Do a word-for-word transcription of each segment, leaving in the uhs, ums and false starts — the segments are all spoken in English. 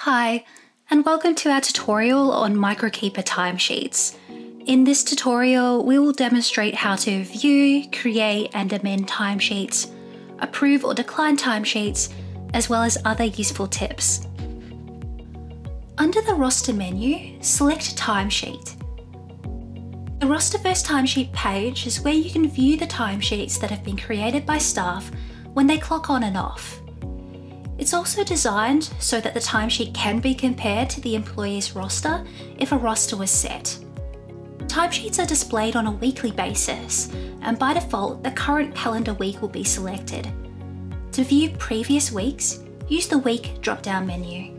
Hi, and welcome to our tutorial on Microkeeper timesheets. In this tutorial, we will demonstrate how to view, create and amend timesheets, approve or decline timesheets, as well as other useful tips. Under the roster menu, select Timesheet. The roster versus timesheet page is where you can view the timesheets that have been created by staff when they clock on and off. It's also designed so that the timesheet can be compared to the employee's roster if a roster was set. Timesheets are displayed on a weekly basis, and by default, the current calendar week will be selected. To view previous weeks, use the Week drop-down menu.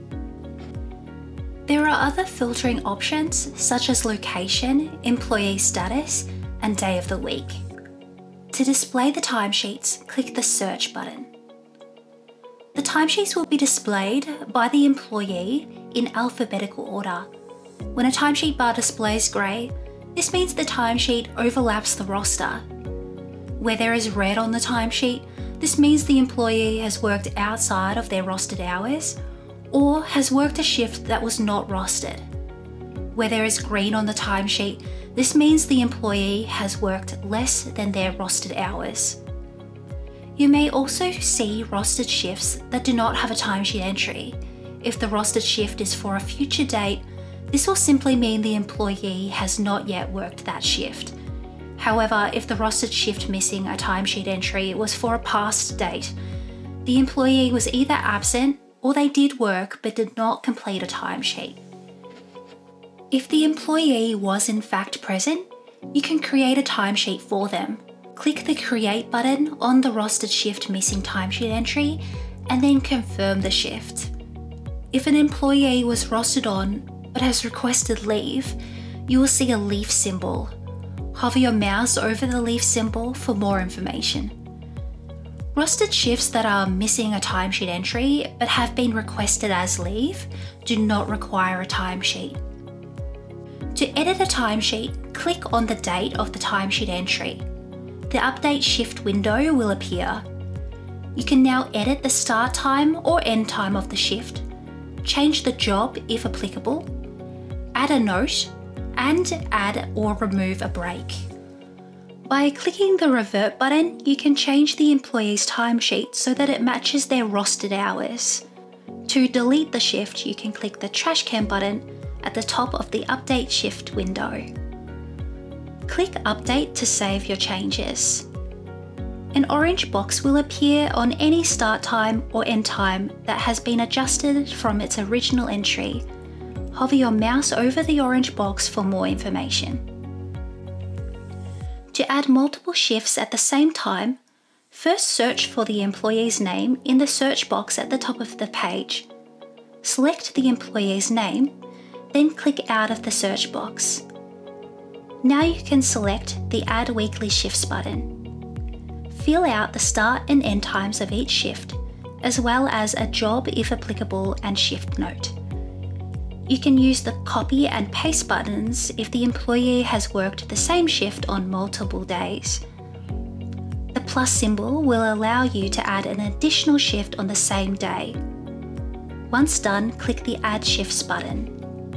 There are other filtering options such as location, employee status, and day of the week. To display the timesheets, click the Search button. The timesheets will be displayed by the employee in alphabetical order. When a timesheet bar displays grey, this means the timesheet overlaps the roster. Where there is red on the timesheet, this means the employee has worked outside of their rostered hours or has worked a shift that was not rostered. Where there is green on the timesheet, this means the employee has worked less than their rostered hours. You may also see rostered shifts that do not have a timesheet entry. If the rostered shift is for a future date, this will simply mean the employee has not yet worked that shift. However, if the rostered shift missing a timesheet entry was for a past date, the employee was either absent or they did work but did not complete a timesheet. If the employee was in fact present, you can create a timesheet for them. Click the Create button on the rostered shift missing timesheet entry and then confirm the shift. If an employee was rostered on but has requested leave, you will see a leaf symbol. Hover your mouse over the leaf symbol for more information. Rostered shifts that are missing a timesheet entry but have been requested as leave do not require a timesheet. To edit a timesheet, click on the date of the timesheet entry. The Update Shift window will appear. You can now edit the start time or end time of the shift, change the job if applicable, add a note, and add or remove a break. By clicking the Revert button, you can change the employee's timesheet so that it matches their rostered hours. To delete the shift, you can click the Trash Can button at the top of the Update Shift window. Click Update to save your changes. An orange box will appear on any start time or end time that has been adjusted from its original entry. Hover your mouse over the orange box for more information. To add multiple shifts at the same time, first search for the employee's name in the search box at the top of the page. Select the employee's name, then click out of the search box. Now you can select the Add Weekly Shifts button. Fill out the start and end times of each shift, as well as a job if applicable and shift note. You can use the Copy and Paste buttons if the employee has worked the same shift on multiple days. The plus symbol will allow you to add an additional shift on the same day. Once done, click the Add Shifts button.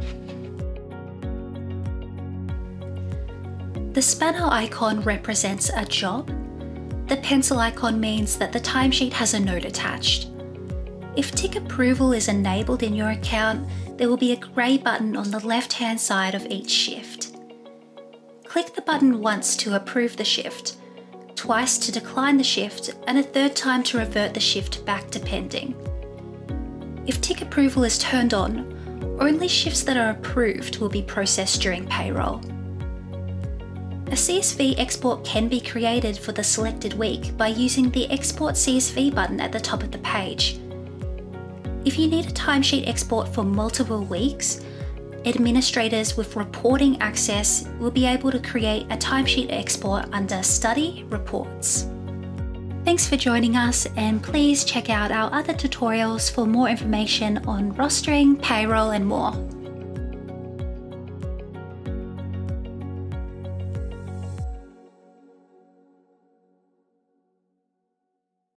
The spanner icon represents a job. The pencil icon means that the timesheet has a note attached. If tick approval is enabled in your account, there will be a grey button on the left-hand side of each shift. Click the button once to approve the shift, twice to decline the shift, and a third time to revert the shift back to pending. If tick approval is turned on, only shifts that are approved will be processed during payroll. A C S V export can be created for the selected week by using the Export C S V button at the top of the page. If you need a timesheet export for multiple weeks, administrators with reporting access will be able to create a timesheet export under Study Reports. Thanks for joining us, and please check out our other tutorials for more information on rostering, payroll, and more.